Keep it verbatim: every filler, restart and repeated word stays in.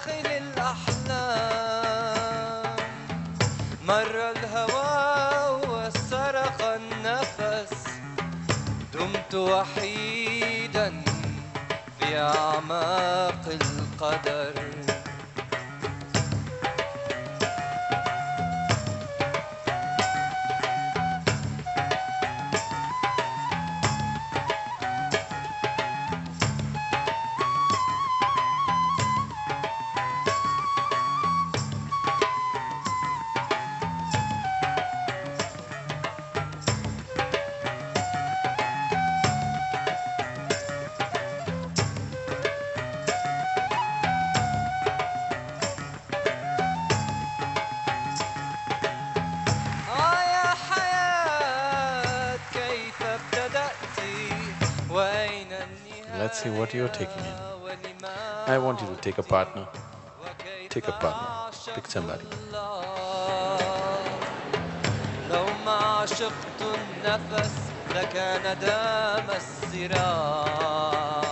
داخل الأحلام، مر الهوى وسرق النفس، دمت وحيدا في أعماق القدر. Let's see what you're taking in. I want you to take a partner. Take a partner. Pick somebody. لو ما عشقت النفس لكان دام الصراع.